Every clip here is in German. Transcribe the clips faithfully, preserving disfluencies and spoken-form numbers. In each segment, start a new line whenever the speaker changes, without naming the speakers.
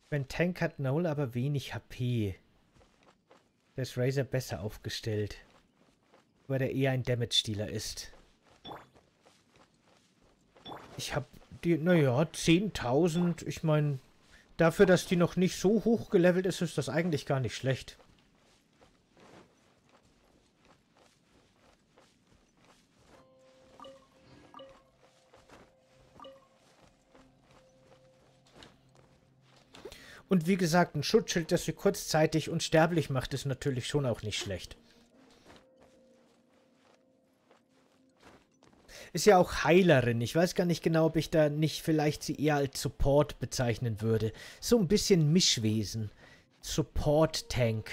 Mein Tank hat Null aber wenig H P. Da ist Razor besser aufgestellt. Weil er eher ein Damage-Dealer ist. Ich hab die, naja, zehntausend. Ich meine, dafür, dass die noch nicht so hoch gelevelt ist, ist das eigentlich gar nicht schlecht. Und wie gesagt, ein Schutzschild, das sie kurzzeitig unsterblich macht, ist natürlich schon auch nicht schlecht. Ist ja auch Heilerin. Ich weiß gar nicht genau, ob ich da nicht vielleicht sie eher als Support bezeichnen würde. So ein bisschen Mischwesen. Support-Tank.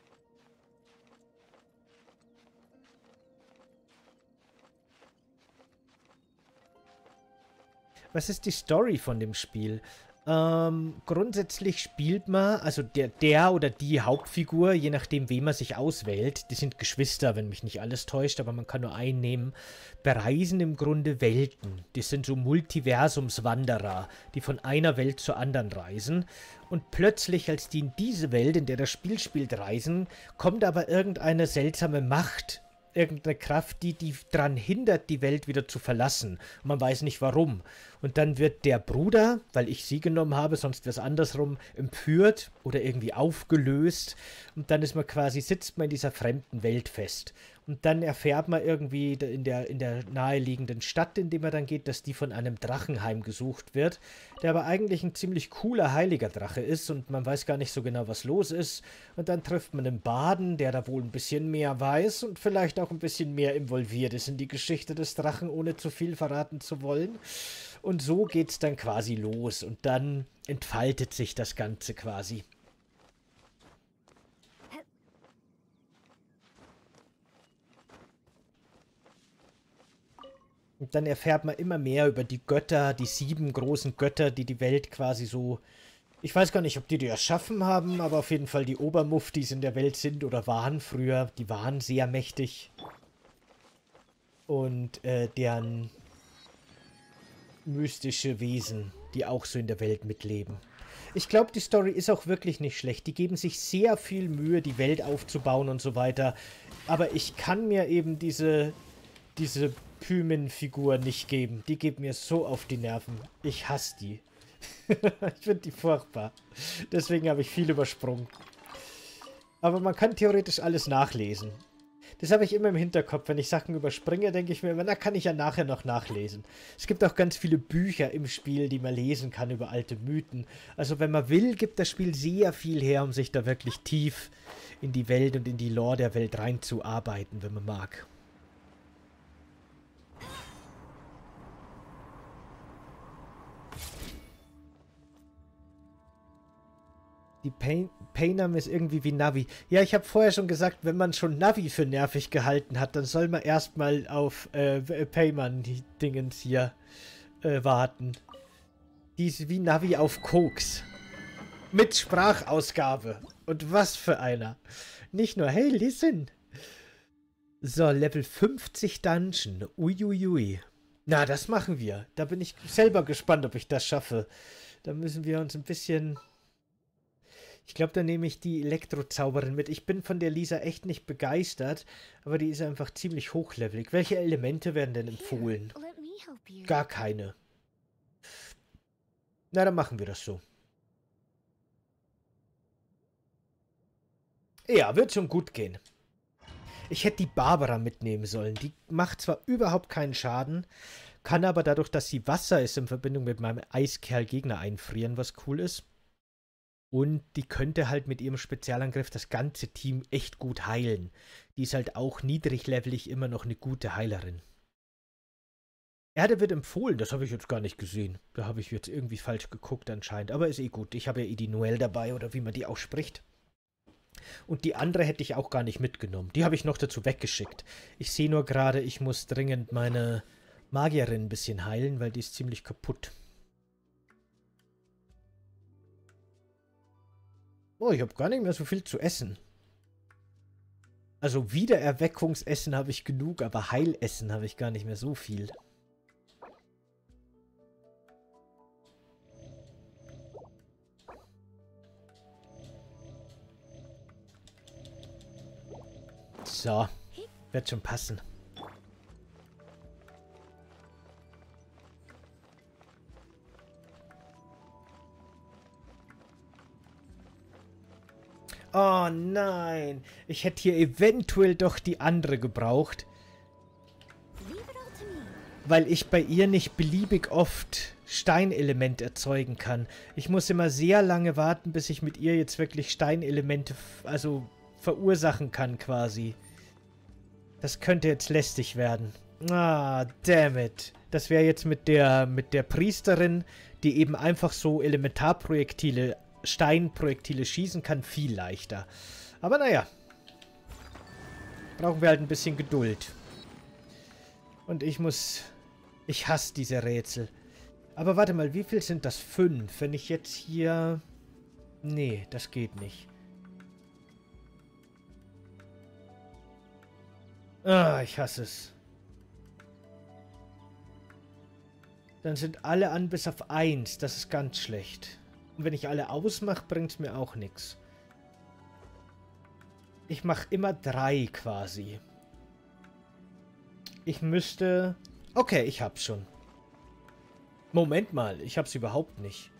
Was ist die Story von dem Spiel? Ähm, grundsätzlich spielt man, also der, der oder die Hauptfigur, je nachdem, wem man sich auswählt, die sind Geschwister, wenn mich nicht alles täuscht, aber man kann nur einen nehmen, bereisen im Grunde Welten. Die sind so Multiversumswanderer, die von einer Welt zur anderen reisen. Und plötzlich, als die in diese Welt, in der das Spiel spielt, reisen, kommt aber irgendeine seltsame Macht, irgendeine Kraft, die die daran hindert, die Welt wieder zu verlassen. Und man weiß nicht warum. Und dann wird der Bruder, weil ich sie genommen habe, sonst wäre es andersrum, empört oder irgendwie aufgelöst. Und dann ist man quasi, sitzt man in dieser fremden Welt fest. Und dann erfährt man irgendwie in der, in der naheliegenden Stadt, in die man dann geht, dass die von einem Drachen heimgesucht wird, der aber eigentlich ein ziemlich cooler, heiliger Drache ist und man weiß gar nicht so genau, was los ist. Und dann trifft man einen Baden, der da wohl ein bisschen mehr weiß und vielleicht auch ein bisschen mehr involviert ist in die Geschichte des Drachen, ohne zu viel verraten zu wollen. Und so geht's dann quasi los und dann entfaltet sich das Ganze quasi. Und dann erfährt man immer mehr über die Götter, die sieben großen Götter, die die Welt quasi so... Ich weiß gar nicht, ob die die erschaffen haben, aber auf jeden Fall die Obermuftis in der Welt sind oder waren früher. Die waren sehr mächtig. Und äh, deren mystische Wesen, die auch so in der Welt mitleben. Ich glaube, die Story ist auch wirklich nicht schlecht. Die geben sich sehr viel Mühe, die Welt aufzubauen und so weiter. Aber ich kann mir eben diese... diese Pymin-Figur nicht geben. Die geht mir so auf die Nerven. Ich hasse die. Ich finde die furchtbar. Deswegen habe ich viel übersprungen. Aber man kann theoretisch alles nachlesen. Das habe ich immer im Hinterkopf. Wenn ich Sachen überspringe, denke ich mir immer, na, kann ich ja nachher noch nachlesen. Es gibt auch ganz viele Bücher im Spiel, die man lesen kann über alte Mythen. Also wenn man will, gibt das Spiel sehr viel her, um sich da wirklich tief in die Welt und in die Lore der Welt reinzuarbeiten, wenn man mag. Die Pain Paynam ist irgendwie wie Navi. Ja, ich habe vorher schon gesagt, wenn man schon Navi für nervig gehalten hat, dann soll man erstmal auf äh, Payman die Dingens hier äh, warten. Die ist wie Navi auf Koks. Mit Sprachausgabe. Und was für einer. Nicht nur, hey, listen. So, Level fünfzig Dungeon. Uiuiui. Na, das machen wir. Da bin ich selber gespannt, ob ich das schaffe. Da müssen wir uns ein bisschen... Ich glaube, da nehme ich die Elektrozauberin mit. Ich bin von der Lisa echt nicht begeistert, aber die ist einfach ziemlich hochlevelig. Welche Elemente werden denn empfohlen? Gar keine. Na, dann machen wir das so. Ja, wird schon gut gehen. Ich hätte die Barbara mitnehmen sollen. Die macht zwar überhaupt keinen Schaden, kann aber dadurch, dass sie Wasser ist, in Verbindung mit meinem Eiskerl Gegner einfrieren, was cool ist. Und die könnte halt mit ihrem Spezialangriff das ganze Team echt gut heilen. Die ist halt auch niedriglevelig immer noch eine gute Heilerin. Erde wird empfohlen, das habe ich jetzt gar nicht gesehen. Da habe ich jetzt irgendwie falsch geguckt anscheinend. Aber ist eh gut, ich habe ja eh die Noelle dabei oder wie man die ausspricht. Und die andere hätte ich auch gar nicht mitgenommen. Die habe ich noch dazu weggeschickt. Ich sehe nur gerade, ich muss dringend meine Magierin ein bisschen heilen, weil die ist ziemlich kaputt. Oh, ich habe gar nicht mehr so viel zu essen. Also Wiedererweckungsessen habe ich genug, aber Heilessen habe ich gar nicht mehr so viel. So. Wird schon passen. Oh nein. Ich hätte hier eventuell doch die andere gebraucht. Weil ich bei ihr nicht beliebig oft Steinelement erzeugen kann. Ich muss immer sehr lange warten, bis ich mit ihr jetzt wirklich Steinelemente, also verursachen kann quasi. Das könnte jetzt lästig werden. Ah, damn it. Das wäre jetzt mit der, mit der Priesterin, die eben einfach so Elementarprojektile, Steinprojektile schießen kann, viel leichter. Aber naja. Brauchen wir halt ein bisschen Geduld. Und ich muss... Ich hasse diese Rätsel. Aber warte mal, wie viel sind das? Fünf. Wenn ich jetzt hier... Nee, das geht nicht. Ah, ich hasse es. Dann sind alle an bis auf eins. Das ist ganz schlecht. Und wenn ich alle ausmache, bringt es mir auch nichts. Ich mache immer drei quasi. Ich müsste... Okay, ich hab's schon. Moment mal, ich hab's überhaupt nicht.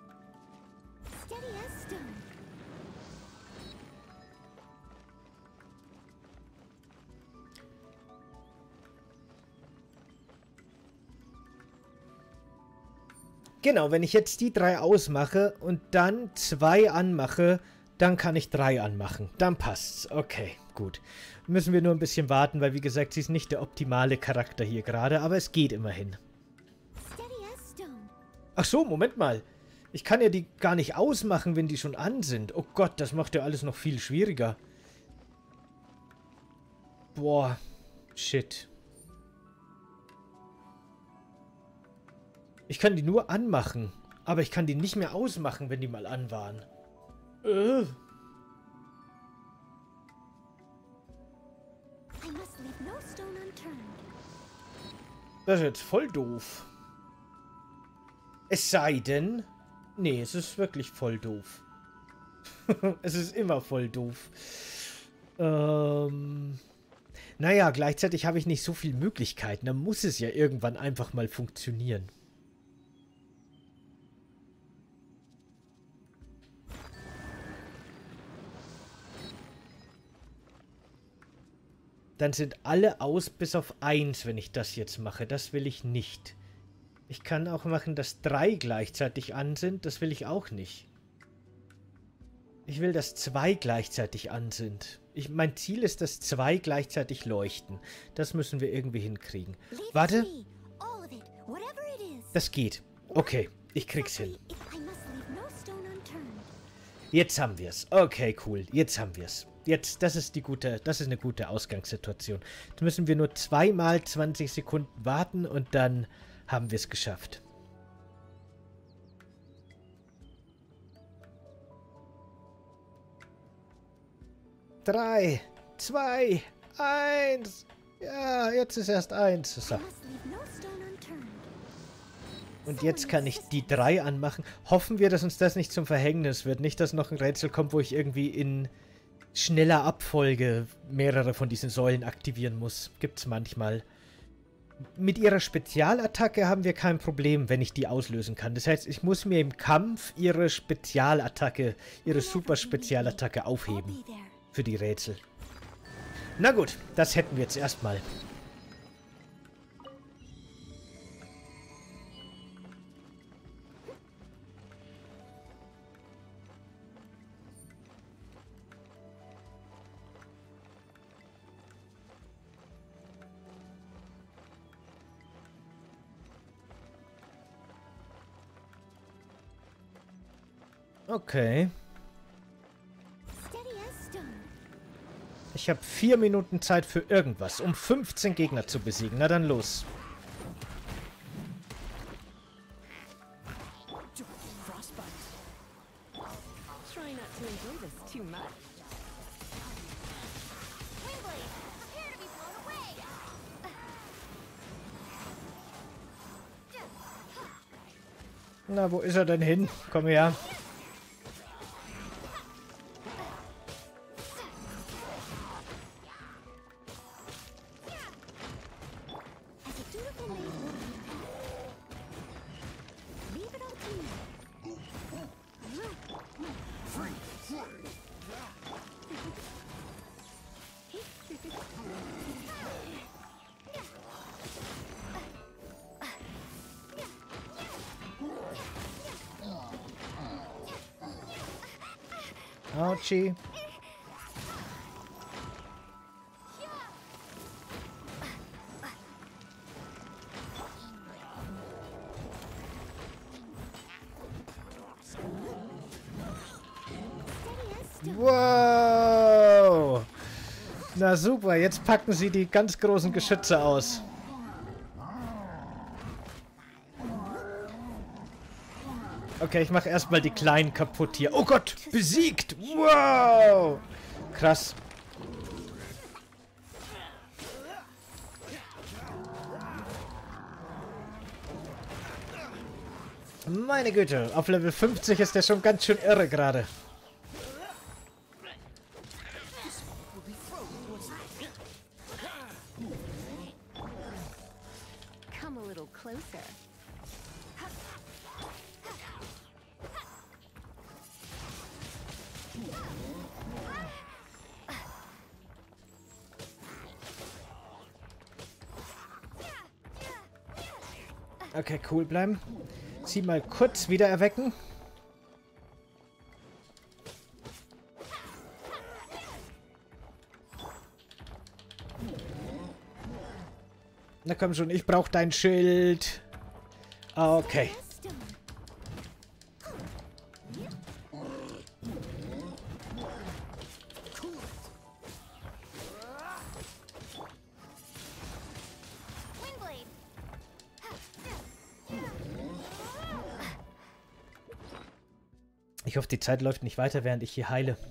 Genau, wenn ich jetzt die drei ausmache und dann zwei anmache, dann kann ich drei anmachen. Dann passt's. Okay, gut. Müssen wir nur ein bisschen warten, weil wie gesagt, sie ist nicht der optimale Charakter hier gerade, aber es geht immerhin. Ach so, Moment mal. Ich kann ja die gar nicht ausmachen, wenn die schon an sind. Oh Gott, das macht ja alles noch viel schwieriger. Boah, shit. Ich kann die nur anmachen, aber ich kann die nicht mehr ausmachen, wenn die mal an waren. Äh. Das ist jetzt voll doof. Es sei denn... Nee, es ist wirklich voll doof. Es ist immer voll doof. Ähm... Naja, gleichzeitig habe ich nicht so viele Möglichkeiten. Da muss es ja irgendwann einfach mal funktionieren. Dann sind alle aus bis auf eins, wenn ich das jetzt mache. Das will ich nicht. Ich kann auch machen, dass drei gleichzeitig an sind. Das will ich auch nicht. Ich will, dass zwei gleichzeitig an sind. Ich, mein Ziel ist, dass zwei gleichzeitig leuchten. Das müssen wir irgendwie hinkriegen. Warte. Das geht. Okay, ich krieg's hin. Jetzt haben wir es. Okay, cool. Jetzt haben wir es. Jetzt, das ist die gute, das ist eine gute Ausgangssituation. Jetzt müssen wir nur zweimal zwanzig Sekunden warten und dann haben wir es geschafft. Drei, zwei, eins. Ja, jetzt ist erst eins. So. Und jetzt kann ich die drei anmachen. Hoffen wir, dass uns das nicht zum Verhängnis wird. Nicht, dass noch ein Rätsel kommt, wo ich irgendwie in schneller Abfolge mehrere von diesen Säulen aktivieren muss. Gibt's manchmal. Mit ihrer Spezialattacke haben wir kein Problem, wenn ich die auslösen kann. Das heißt, ich muss mir im Kampf ihre Spezialattacke, ihre Super-Spezialattacke aufheben. Für die Rätsel. Na gut, das hätten wir jetzt erstmal. Okay. Ich habe vier Minuten Zeit für irgendwas, um fünfzehn Gegner zu besiegen. Na dann los. Na, wo ist er denn hin? Komm her. Autschi. Wow! Na super, jetzt packen sie die ganz großen Geschütze aus. Okay, ich mache erstmal die kleinen kaputt hier. Oh Gott, besiegt! Wow! Krass. Meine Güte, auf Level fünfzig ist der schon ganz schön irre gerade.
Come a little closer.
Okay, cool bleiben. Sie mal kurz wieder erwecken. Na komm schon, ich brauche dein Schild. Okay. Ich hoffe, die Zeit läuft nicht weiter, während ich hier heile.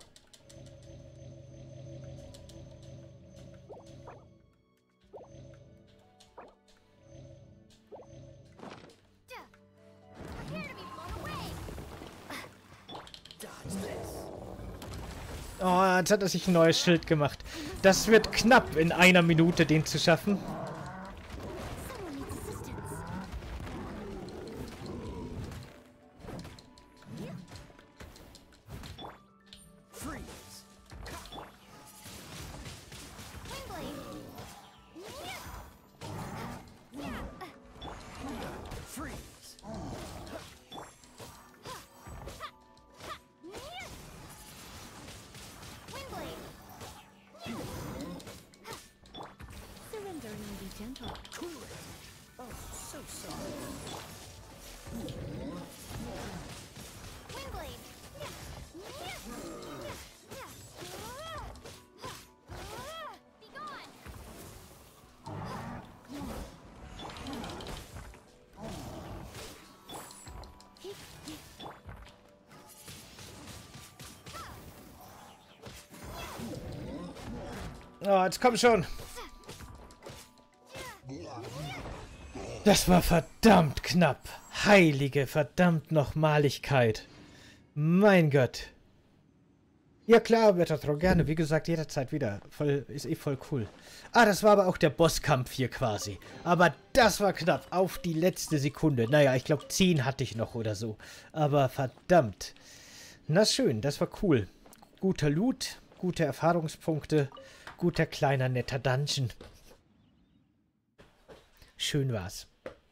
Oh, jetzt hat er sich ein neues Schild gemacht. Das wird knapp, in einer Minute den zu schaffen. Oh, jetzt komm schon. Das war verdammt knapp. Heilige verdammt Nochmaligkeit. Mein Gott. Ja klar, Wetterthrow, gerne. Wie gesagt, jederzeit wieder. Voll, ist eh voll cool. Ah, das war aber auch der Bosskampf hier quasi. Aber das war knapp. Auf die letzte Sekunde. Naja, ich glaube zehn hatte ich noch oder so. Aber verdammt. Na schön, das war cool. Guter Loot, gute Erfahrungspunkte. Guter, kleiner, netter Dungeon. Schön war's.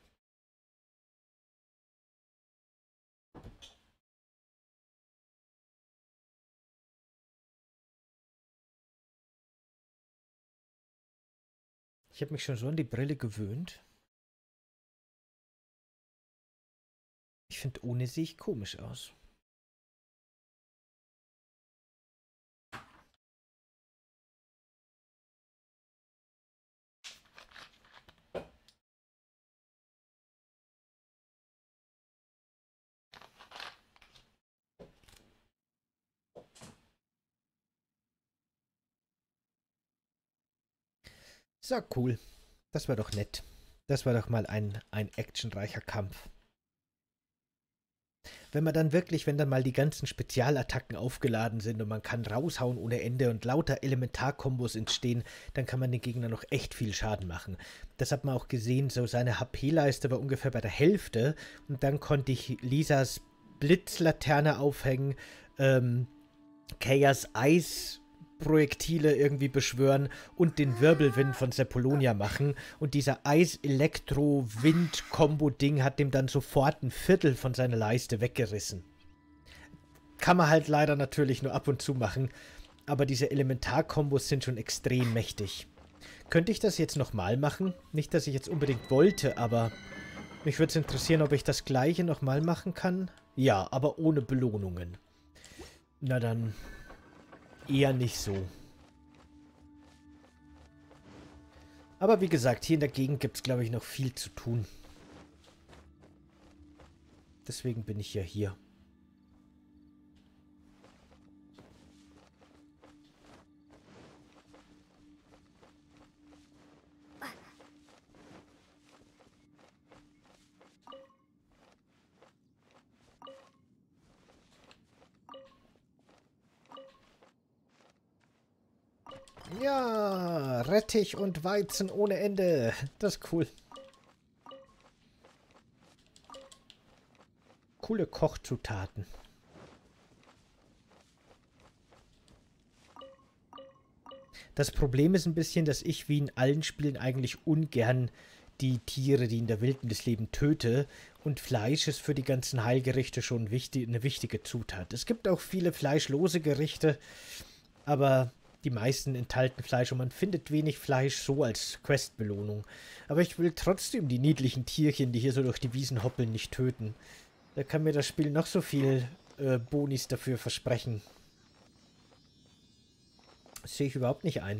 Ich habe mich schon so an die Brille gewöhnt. Ich finde, ohne sehe ich komisch aus. So, cool. Das war doch nett. Das war doch mal ein, ein actionreicher Kampf. Wenn man dann wirklich, wenn dann mal die ganzen Spezialattacken aufgeladen sind und man kann raushauen ohne Ende und lauter Elementarkombos entstehen, dann kann man den Gegner noch echt viel Schaden machen. Das hat man auch gesehen, so seine H P-Leiste war ungefähr bei der Hälfte und dann konnte ich Lisas Blitzlaterne aufhängen, ähm, Chaos Eis Projektile irgendwie beschwören und den Wirbelwind von Sepolonia machen. Und dieser Eis-Elektro-Wind-Kombo-Ding hat dem dann sofort ein Viertel von seiner Leiste weggerissen. Kann man halt leider natürlich nur ab und zu machen, aber diese Elementar-Kombos sind schon extrem mächtig. Könnte ich das jetzt nochmal machen? Nicht, dass ich jetzt unbedingt wollte, aber mich würde es interessieren, ob ich das gleiche nochmal machen kann. Ja, aber ohne Belohnungen. Na dann eher nicht so. Aber wie gesagt, hier in der Gegend gibt es, glaube ich, noch viel zu tun. Deswegen bin ich ja hier. Ja, Rettich und Weizen ohne Ende. Das ist cool. Coole Kochzutaten. Das Problem ist ein bisschen, dass ich wie in allen Spielen eigentlich ungern die Tiere, die in der Wildnis leben, töte. Und Fleisch ist für die ganzen Heilgerichte schon wichtig, eine wichtige Zutat. Es gibt auch viele fleischlose Gerichte, aber die meisten enthalten Fleisch und man findet wenig Fleisch so als Questbelohnung. Aber ich will trotzdem die niedlichen Tierchen, die hier so durch die Wiesen hoppeln, nicht töten. Da kann mir das Spiel noch so viel äh, Bonis dafür versprechen. Das sehe ich überhaupt nicht ein.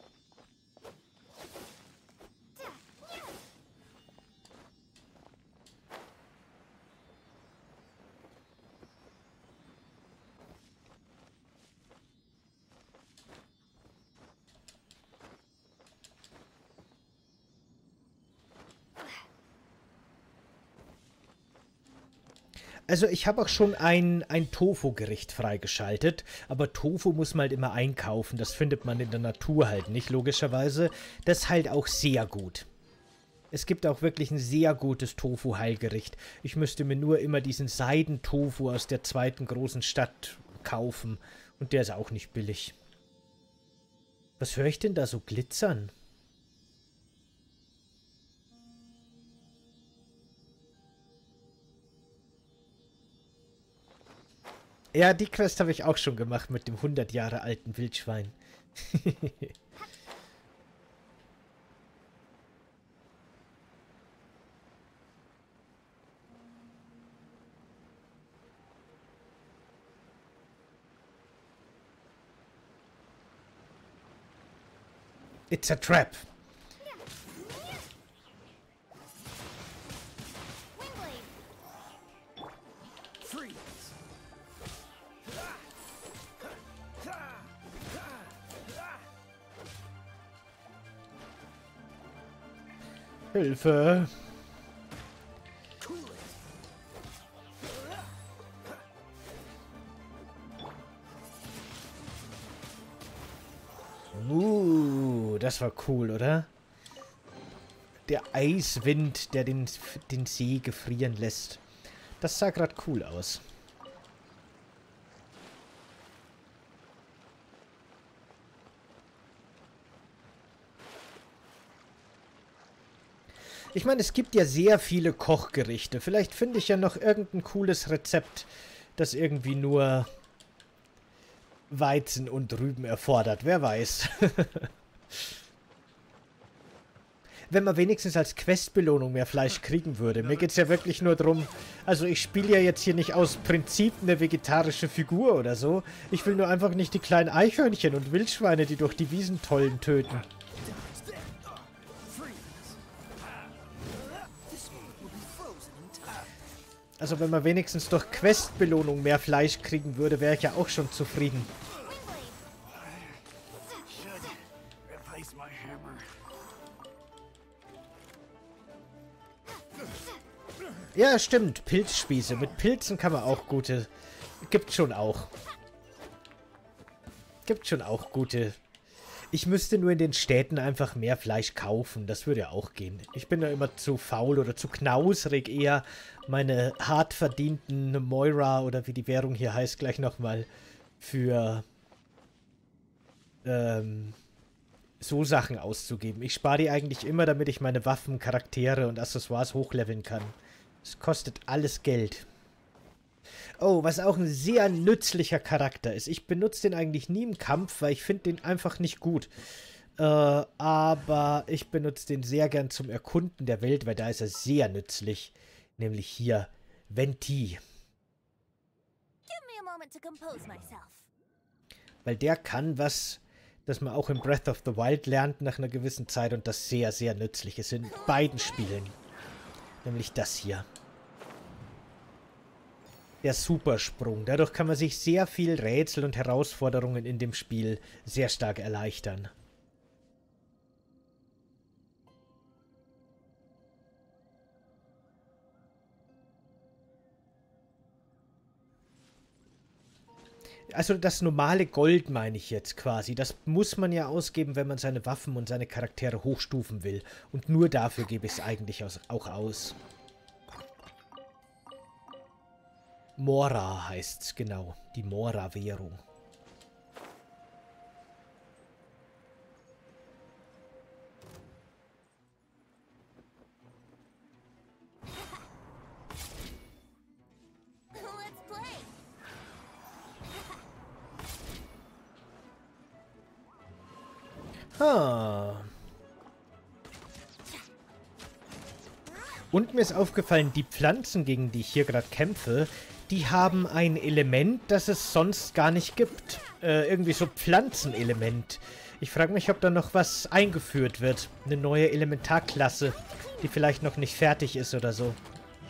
Also ich habe auch schon ein, ein Tofu-Gericht freigeschaltet, aber Tofu muss man halt immer einkaufen, das findet man in der Natur halt nicht, logischerweise. Das ist halt auch sehr gut. Es gibt auch wirklich ein sehr gutes Tofu-Heilgericht. Ich müsste mir nur immer diesen Seidentofu aus der zweiten großen Stadt kaufen und der ist auch nicht billig. Was höre ich denn da so glitzern? Ja, die Quest habe ich auch schon gemacht mit dem hundert Jahre alten Wildschwein. It's a trap. Hilfe! Uh, das war cool, oder? Der Eiswind, der den, den See gefrieren lässt. Das sah gerade cool aus. Ich meine, es gibt ja sehr viele Kochgerichte. Vielleicht finde ich ja noch irgendein cooles Rezept, das irgendwie nur Weizen und Rüben erfordert. Wer weiß. Wenn man wenigstens als Questbelohnung mehr Fleisch kriegen würde. Mir geht es ja wirklich nur darum, also ich spiele ja jetzt hier nicht aus Prinzip eine vegetarische Figur oder so. Ich will nur einfach nicht die kleinen Eichhörnchen und Wildschweine, die durch die Wiesen tollen, töten. Also wenn man wenigstens durch Questbelohnung mehr Fleisch kriegen würde, wäre ich ja auch schon zufrieden. Ja, stimmt. Pilzspieße. Mit Pilzen kann man auch gute... Gibt schon auch. Gibt schon auch gute... Ich müsste nur in den Städten einfach mehr Fleisch kaufen. Das würde ja auch gehen. Ich bin da immer zu faul oder zu knausrig, eher meine hart verdienten Moira oder wie die Währung hier heißt, gleich nochmal für ähm, so Sachen auszugeben. Ich spare die eigentlich immer, damit ich meine Waffen, Charaktere und Accessoires hochleveln kann. Es kostet alles Geld. Oh, was auch ein sehr nützlicher Charakter ist. Ich benutze den eigentlich nie im Kampf, weil ich finde den einfach nicht gut. Äh, aber ich benutze den sehr gern zum Erkunden der Welt, weil da ist er sehr nützlich. Nämlich hier, Venti. Weil der kann was, das man auch in Breath of the Wild lernt nach einer gewissen Zeit und das sehr, sehr nützlich ist in beiden Spielen. Nämlich das hier. Der Supersprung. Dadurch kann man sich sehr viel Rätsel und Herausforderungen in dem Spiel sehr stark erleichtern. Also das normale Gold meine ich jetzt quasi. Das muss man ja ausgeben, wenn man seine Waffen und seine Charaktere hochstufen will. Und nur dafür gebe ich es eigentlich auch aus. Mora heißt's, genau. Die Mora-Währung. Ha. Und mir ist aufgefallen, die Pflanzen, gegen die ich hier gerade kämpfe, die haben ein Element, das es sonst gar nicht gibt. Äh, irgendwie so Pflanzenelement. Ich frage mich, ob da noch was eingeführt wird. Eine neue Elementarklasse, die vielleicht noch nicht fertig ist oder so.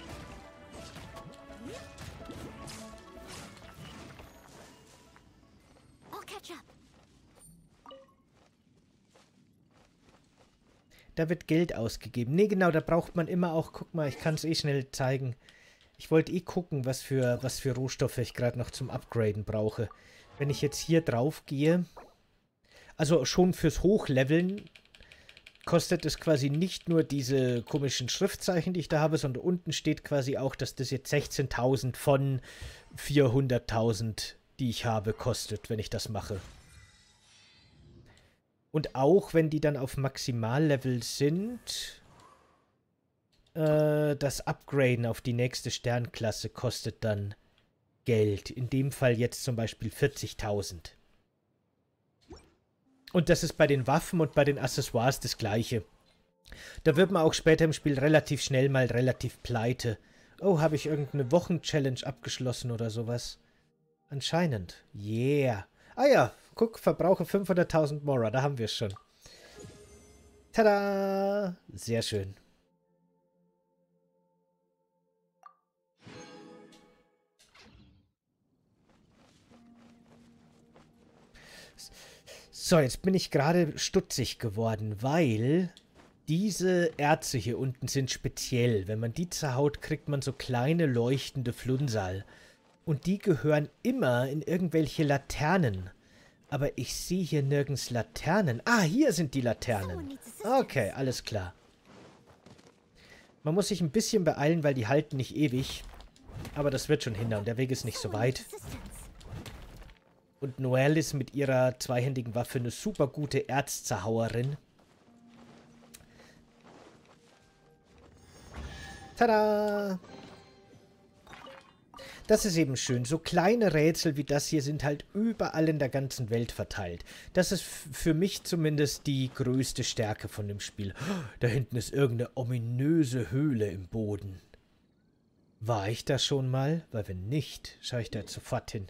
Da wird Geld ausgegeben. Nee, genau, da braucht man immer auch... Guck mal, ich kann es eh schnell zeigen. Ich wollte eh gucken, was für, was für Rohstoffe ich gerade noch zum Upgraden brauche. Wenn ich jetzt hier drauf gehe... Also schon fürs Hochleveln kostet es quasi nicht nur diese komischen Schriftzeichen, die ich da habe, sondern unten steht quasi auch, dass das jetzt sechzehntausend von vierhunderttausend, die ich habe, kostet, wenn ich das mache. Und auch wenn die dann auf Maximallevel sind, äh, das Upgraden auf die nächste Sternklasse kostet dann Geld. In dem Fall jetzt zum Beispiel vierzigtausend. Und das ist bei den Waffen und bei den Accessoires das gleiche. Da wird man auch später im Spiel relativ schnell mal relativ pleite. Oh, habe ich irgendeine Wochenchallenge abgeschlossen oder sowas? Anscheinend. Yeah. Ah ja, guck, verbrauche fünfhunderttausend Mora, da haben wir es schon. Tada! Sehr schön. So, jetzt bin ich gerade stutzig geworden, weil diese Erze hier unten sind speziell. Wenn man die zerhaut, kriegt man so kleine leuchtende Flunsal. Und die gehören immer in irgendwelche Laternen. Aber ich sehe hier nirgends Laternen. Ah, hier sind die Laternen. Okay, alles klar. Man muss sich ein bisschen beeilen, weil die halten nicht ewig. Aber das wird schon hindern. Der Weg ist nicht so weit. Und Noelle ist mit ihrer zweihändigen Waffe eine super gute Erzzerhauerin. Tada! Das ist eben schön. So kleine Rätsel wie das hier sind halt überall in der ganzen Welt verteilt. Das ist für mich zumindest die größte Stärke von dem Spiel. Da hinten ist irgendeine ominöse Höhle im Boden. War ich da schon mal? Weil wenn nicht, schaue ich da jetzt sofort hin.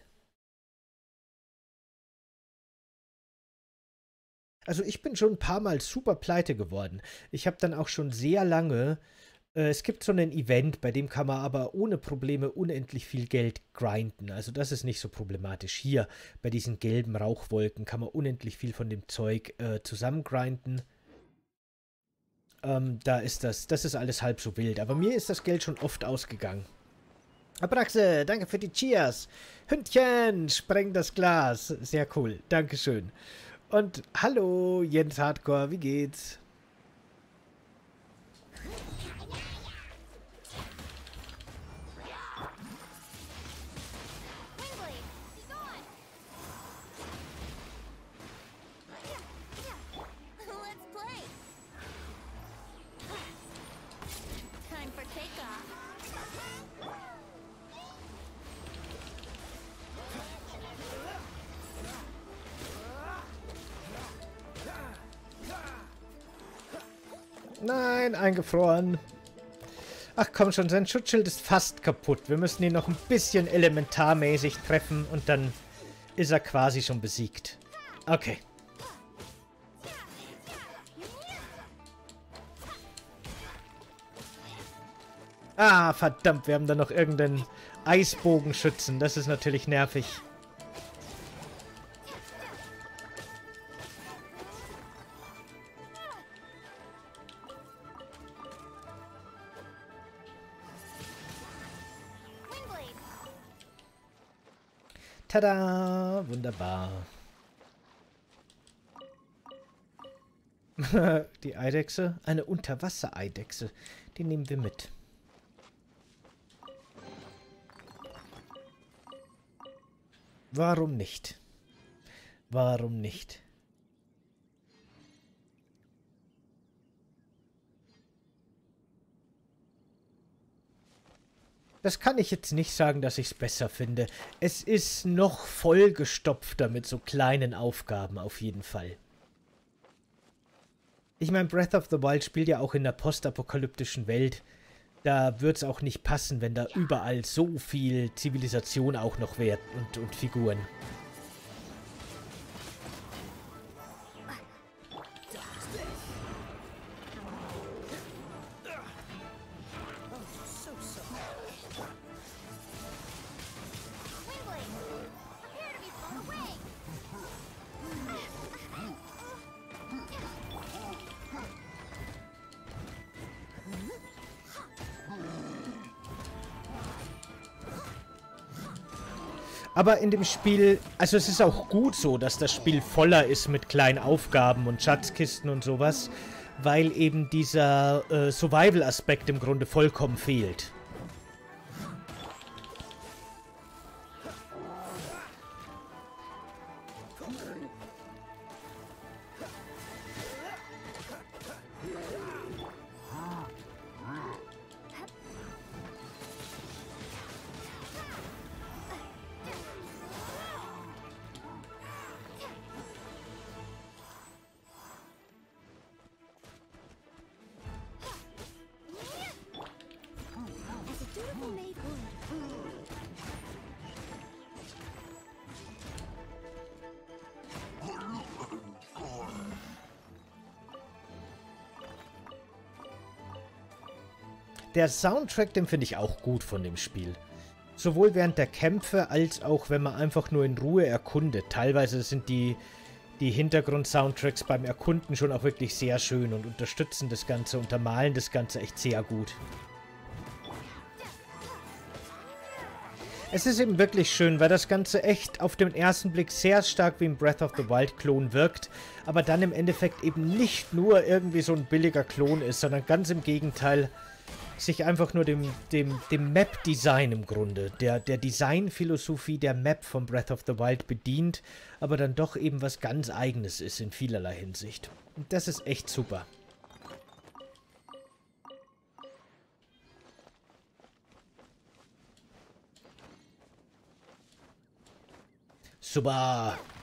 Also ich bin schon ein paar Mal super pleite geworden. Ich habe dann auch schon sehr lange... Äh, es gibt so ein Event, bei dem kann man aber ohne Probleme unendlich viel Geld grinden. Also das ist nicht so problematisch. Hier, bei diesen gelben Rauchwolken, kann man unendlich viel von dem Zeug äh, zusammengrinden. Ähm, da ist das, das ist alles halb so wild. Aber mir ist das Geld schon oft ausgegangen. Abraxe, danke für die Cheers. Hündchen, spreng das Glas. Sehr cool, dankeschön. Und hallo, Jens Hardcore, wie geht's? Nein, eingefroren. Ach komm schon, sein Schutzschild ist fast kaputt. Wir müssen ihn noch ein bisschen elementarmäßig treffen und dann ist er quasi schon besiegt. Okay. Ah, verdammt, wir haben da noch irgendeinen Eisbogenschützen. Das ist natürlich nervig. Tada! Wunderbar. Die Eidechse? Eine Unterwassereidechse. Die nehmen wir mit. Warum nicht? Warum nicht? Das kann ich jetzt nicht sagen, dass ich es besser finde. Es ist noch vollgestopfter mit so kleinen Aufgaben auf jeden Fall. Ich meine, Breath of the Wild spielt ja auch in der postapokalyptischen Welt. Da wird es auch nicht passen, wenn da überall so viel Zivilisation auch noch wäre und, und Figuren. Aber in dem Spiel, also es ist auch gut so, dass das Spiel voller ist mit kleinen Aufgaben und Schatzkisten und sowas, weil eben dieser äh, Survival-Aspekt im Grunde vollkommen fehlt. Der Soundtrack, den finde ich auch gut von dem Spiel. Sowohl während der Kämpfe, als auch wenn man einfach nur in Ruhe erkundet. Teilweise sind die, die Hintergrund-Soundtracks beim Erkunden schon auch wirklich sehr schön und unterstützen das Ganze, untermalen das Ganze echt sehr gut. Es ist eben wirklich schön, weil das Ganze echt auf den ersten Blick sehr stark wie ein Breath of the Wild-Klon wirkt, aber dann im Endeffekt eben nicht nur irgendwie so ein billiger Klon ist, sondern ganz im Gegenteil sich einfach nur dem, dem, dem Map-Design im Grunde, der, der Design-Philosophie der Map von Breath of the Wild bedient, aber dann doch eben was ganz Eigenes ist in vielerlei Hinsicht. Und das ist echt super. Super!